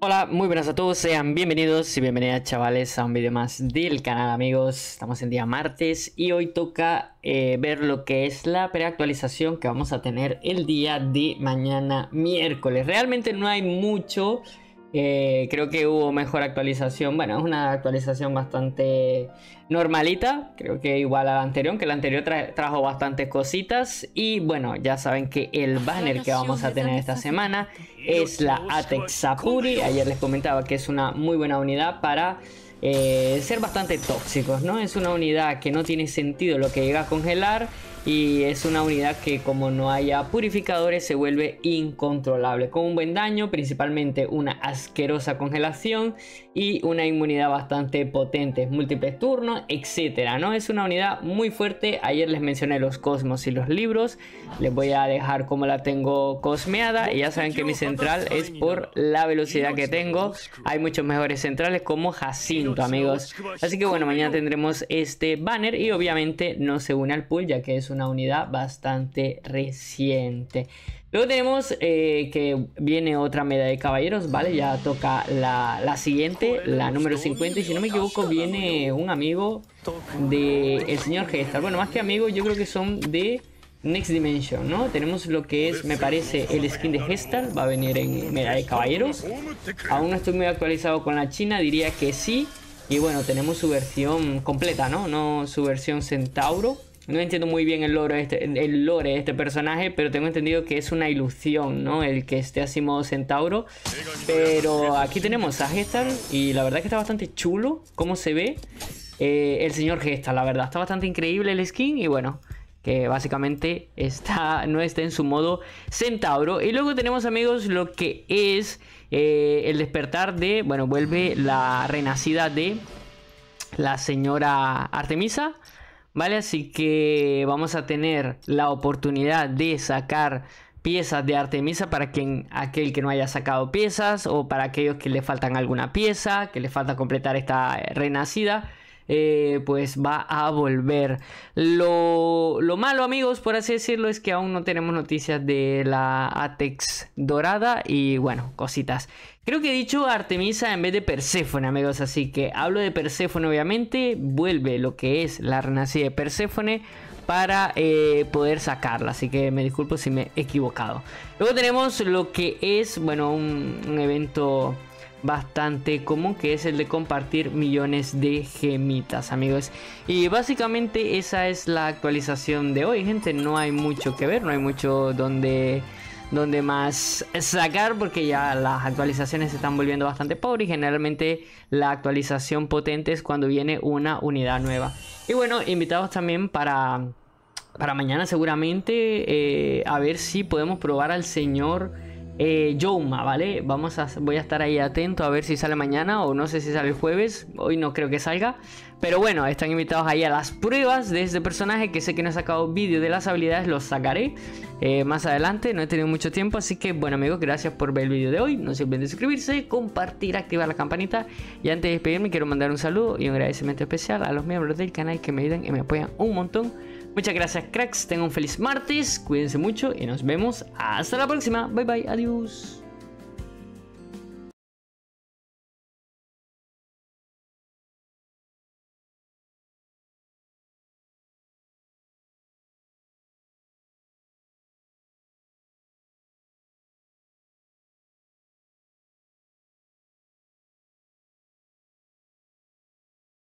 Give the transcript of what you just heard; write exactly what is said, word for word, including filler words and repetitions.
Hola, muy buenas a todos, sean bienvenidos y bienvenidas chavales a un vídeo más del canal amigos. Estamos en día martes y hoy toca eh, ver lo que es la preactualización que vamos a tener el día de mañana miércoles. Realmente no hay mucho, eh, creo que hubo mejor actualización, bueno es una actualización bastante normalita, creo que igual a la anterior, aunque la anterior tra trajo bastantes cositas. Y bueno, ya saben que el banner que vamos a tener esta semana es la Atex Sapuri. Ayer les comentaba que es una muy buena unidad para eh, ser bastante tóxicos, ¿no? Es una unidad que no tiene sentido lo que llega a congelar y es una unidad que, como no haya purificadores, se vuelve incontrolable, con un buen daño, principalmente una asquerosa congelación y una inmunidad bastante potente, múltiples turnos, etcétera, ¿no? Es una unidad muy fuerte. Ayer les mencioné los cosmos y los libros, les voy a dejar como la tengo cosmeada y ya saben que mi central es por la velocidad que tengo. Hay muchos mejores centrales como Jacinto, amigos, así que bueno, mañana tendremos este banner y obviamente no se une al pool ya que es una unidad bastante reciente. Luego tenemos eh, que viene otra medalla de caballeros, ¿vale? Ya toca la, la siguiente, la número cincuenta. Y si no me equivoco viene un amigo de el señor Gestar. Bueno, más que amigos, yo creo que son de Next Dimension, ¿no? Tenemos lo que es, me parece, el skin de Gestar. Va a venir en medalla de caballeros. Aún no estoy muy actualizado con la China, diría que sí. Y bueno, tenemos su versión completa, ¿no? No su versión Centauro. No entiendo muy bien el lore, este, el lore de este personaje, pero tengo entendido que es una ilusión, ¿no? El que esté así modo Centauro. Pero aquí tenemos a Gestar y la verdad que está bastante chulo cómo se ve eh, el señor Gestar, la verdad. Está bastante increíble el skin y bueno, que básicamente está, no está en su modo Centauro. Y luego tenemos, amigos, lo que es eh, el despertar de, bueno, vuelve la renacida de la señora Artemisa. Vale, así que vamos a tener la oportunidad de sacar piezas de Artemisa para quien, aquel que no haya sacado piezas, o para aquellos que le faltan alguna pieza, que le falta completar esta renacida. Eh, pues va a volver. Lo, lo malo, amigos, por así decirlo, es que aún no tenemos noticias de la Atex dorada y bueno, cositas. Creo que he dicho Artemisa en vez de Perséfone, amigos, así que hablo de Perséfone. Obviamente vuelve lo que es la renacida de Perséfone para eh, poder sacarla, así que me disculpo si me he equivocado. Luego tenemos lo que es, bueno, un, un evento bastante común, que es el de compartir millones de gemitas, amigos. Y básicamente esa es la actualización de hoy, gente. No hay mucho que ver, no hay mucho donde donde más sacar, porque ya las actualizaciones se están volviendo bastante pobres y generalmente la actualización potente es cuando viene una unidad nueva. Y bueno, invitados también para para mañana seguramente eh, a ver si podemos probar al señor Eh, Youma, ¿vale? Vamos a, voy a estar ahí atento a ver si sale mañana o no sé si sale el jueves. Hoy no creo que salga, pero bueno, están invitados ahí a las pruebas de este personaje, que sé que no he sacado vídeo de las habilidades, los sacaré eh, más adelante, no he tenido mucho tiempo. Así que bueno, amigos, gracias por ver el vídeo de hoy. No se olviden de suscribirse, compartir, activar la campanita. Y antes de despedirme quiero mandar un saludo y un agradecimiento especial a los miembros del canal que me ayudan y me apoyan un montón. Muchas gracias, cracks. Tengan un feliz martes. Cuídense mucho y nos vemos hasta la próxima. Bye bye. Adiós.